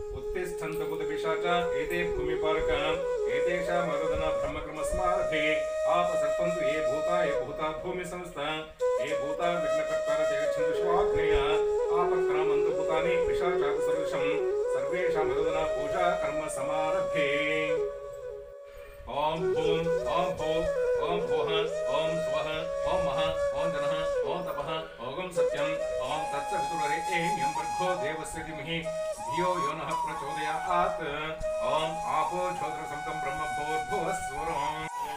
उत्तिष्ठन्त भूतपिशाचा एते भूमिपालका एतेषां मरुदना ब्रह्मक्रमस्मार्थे आपसर्पन्तु ये भूता भूमि संस्था ये भूता विघ्नकर्तार जगच्छन्तु शिवाग्नेया आपक्रामन्तु भूतानि पिशाचासदृशं सर्वेषां मरुदना पूजा कर्म समारभे। ओम भूम ओम भो ओम भोः ओम स्वः ओम मः ओम जनः ओम तपः ओम सत्यं ओम तत्सवितुर्वरेण्यं भर्गो देवस्य धीमहि धियो यो नः प्रचोदयात्। ओम आपो क्षोत्रसंतं ब्रह्म भूर्भुवस्वरः।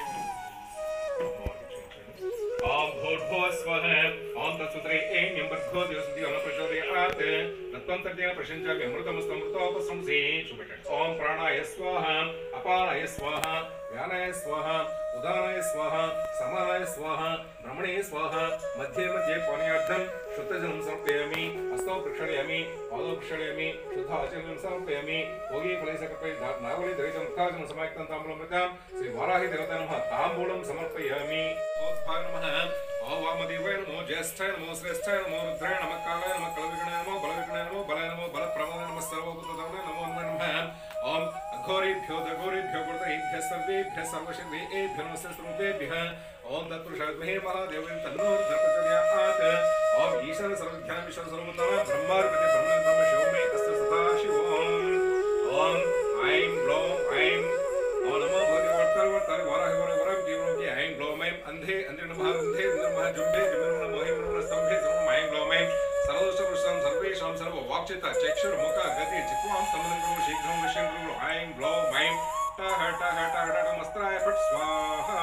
ओम भूर्भुवः स्वः ओम तत्सवितुर्वरेण्यं भर्गो देवस्य धियो नः प्रचोदयात्। तत्त्वं तद्देव प्रशंसामि अमृतमस्तमृतोपसंसि। ओम प्राणाय स्वाहा अपानाय स्वाहा व्यानाय स्वाहा उदानाय स्वाहा समानाय स्वाहा ब्रह्मणे स्वाहा मध्ये मध्ये पानीयार्थं शुद्धजलं समर्पयामि। हस्तौ प्रक्षालयामि पादौ प्रक्षालयामि शुद्धाचमनं समर्पयामि। भोगे फलैसकर्पै नावली धरितं मुखाजनं समायुक्तं ताम्बूलमृतां श्री वाराहि देवताय नमः ताम्बूलं समर्पयामि। ओद्भाय नमः ओम वामदेवाय नमो ज्येष्ठाय नमो श्रेष्ठाय नमो रुद्राय नमः कालाय नमः कलविघ्नाय नमो बलविघ्नाय नमो बलाय नमो बलप्रमादाय नमः सर्वभूतधारणाय नमो नमः। ओम अघोरेभ्यो दघोरेभ्यो गुरुतेभ्यः सर्वेभ्यः सर्वशक्तिभ्यो नमस्ते स्वरूपेभ्यः। ओम तत्पुरुषाय विद्महे महादेवाय तन्नो रुद्रः प्रचोदयात्। ओम ईशान सर्वज्ञान विश्व सर्वोत्तम ब्रह्मार्पते ब्रह्म ब्रह्म शिवमे अस्य सदाशिवम्। ओम ऐं ग्लौं ऐं ओम नमो भगवते वर्तर्वर्तर् वाराहि वरवरं जीवनोऽपि ऐं ग्लौं ऐं अन्धे अन्धे नमः अन्धे नमः जुम्भे जुम्भे नमः मोहे नमः स्तम्भे स्तम्भं ऐं ग्लौं ऐं सर्वदोषपुरुषं सर्वेषां सर्ववाक्चित चक्षुर्मुख गति जिह्वां स्तम्भनं कुरु शीघ्रं वश्यं कुरु ऐं ग्लौं ऐं टः टः टः टः मस्त्राय फट् स्वाहा।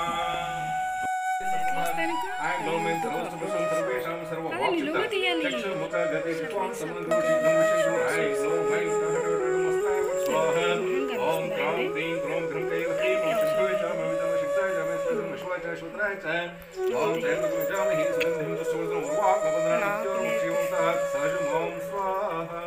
ऐं ग्लौं ऐं सर्वदोषपुरुषं सर्वेषां सर्ववाक्चित चक्षुर्मुख गति जिह्वां स्तम्भनं कुरु शीघ्रं वश्यं कुरु ऐं ग्लौं ऐं टः टः टः मस्त्राय फट् स्वाहा। ओम क्रां क्रीं क्रों घ्रं क्लीं क्लीं शुद्धाय च ममितं शिक्ताय च मेस्त्रं विश्वाय च शूद्राय च। ओम जयन्तु जामहि सुगन्धिं सुवर्णं उर्वाक्मपदनं नित्यं सहजं ओम स्वाहा।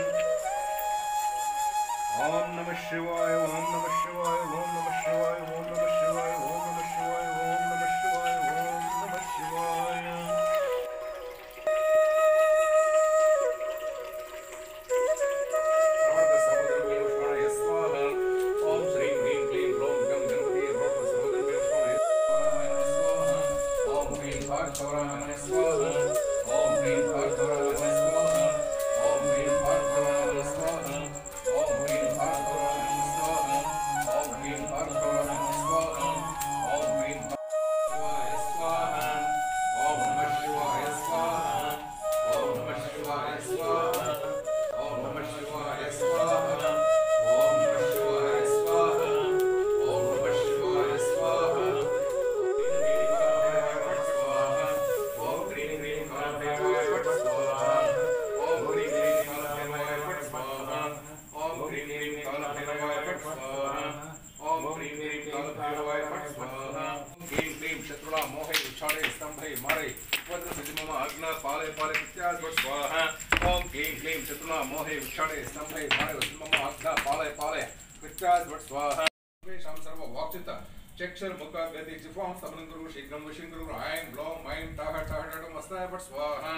ओम नमः शिवाय ओम नमः शिवाय ओम नमः शिवाय ओम नमः शिवाय ओम नमः शिवाय ओम नमः शिवाय ओम नमः शिवाय। चक्षुर्मुख गति जिह्वां स्तम्भनं कुरु शीघ्रं वश्यं कुरु ऐं ग्लौं ऐं टः टः टः मस्त्राय फट् स्वाहा।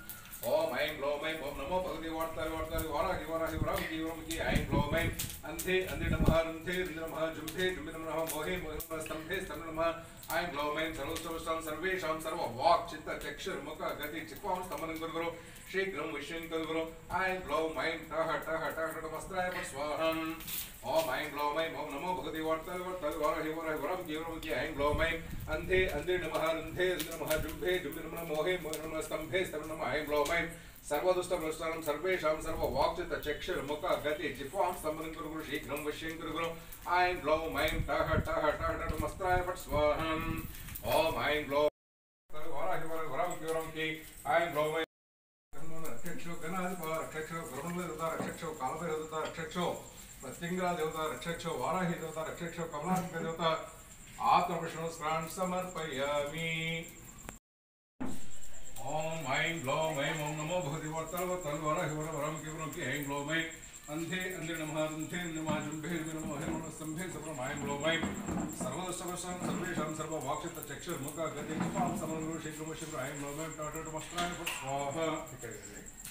ओम ऐं ग्लौं ऐं ओम नमो भगवते वार्ताय वार्ताय वाराहि वराहि वरामि वरामि ऐं ग्लौं ऐं अन्धे अन्धे नमः अन्धे नमः जुम्भे जुम्भे नमः मोहे मोहे नमः स्तम्भे स्तम्भे नमः ऐं ग्लौं ऐं सर्वोत्तमं सर्वेषां सर्ववाक् चित्त चक्षुर्मुख गति जिह्वां स्तम्भनं कुरु शीघ्रं वश्यं कुरु ऐं ग्लौं ऐं टः टः टः मस्त्राय फट् स्वाहा। ओम ऐं ग्लौं ऐं ओम नमो भगवते वार्ताय वार्ताय वाराहि वराहि वरामि वरामि ऐं ग्लौं ऐं अन्धे अन्धे नमः अन्धे नमः जुम्भे जुम्भे नमः मोहे मोहे नमः स्तम्भे स्तम्भे नमः ऐं ग्लौं ऐं सर्वदुष्टभ्रष्टानां सर्वेषां सर्ववाक्चित्त चक्षुर्मुख गति जिह्वां स्तम्भनं कुरु शीघ्रं वश्यं कुरु ऐं ग्लौं ऐं टः टः टः मस्त्राय फट् स्वाहा। ओम ऐं ग्लौं वाराहि वराहि वरामि ऐं ग्लौं ऐं रक्षक्षो गणाधिपा रक्षक्षो ब्रह्मदेवता रक्षक्षो कालभैरवदेवता रक्षक्षो प्रत्यंगरा देवता रक्षक्षो वाराहि देवता रक्षक्षो कमलात्मक देवता आत्मविष्णुस्मरण समर्पयामि। ओम ऐं ग्लौं ऐं ओम नमो भगवते वार्ताय वार्ताय वाराहि वरामि ऐं ग्लौं ऐं अन्धे अन्धे नमः अन्धे नमः जुम्भे जुम्भे नमः मोहे नमः स्तम्भे स्तम्भं ऐं ग्लौं ऐं सर्वदोषपुरुषं सर्वेषां सर्ववाक्चित्त चक्षुर्मुख गति जिह्वां स्तम्भनं कुरु शीघ्रं वश्यं कुरु ऐं ग्लौं ऐं टः टः मस्त्राय फट् स्वाहा।